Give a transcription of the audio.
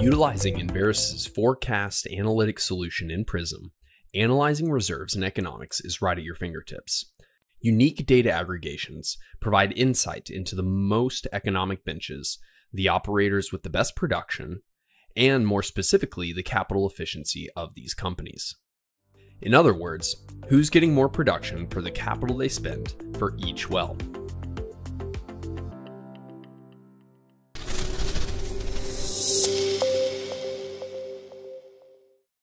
Utilizing Enverus Forecast Analytics solution in Prism, analyzing reserves and economics is right at your fingertips. Unique data aggregations provide insight into the most economic benches, the operators with the best production, and more specifically, the capital efficiency of these companies. In other words, who's getting more production for the capital they spend for each well.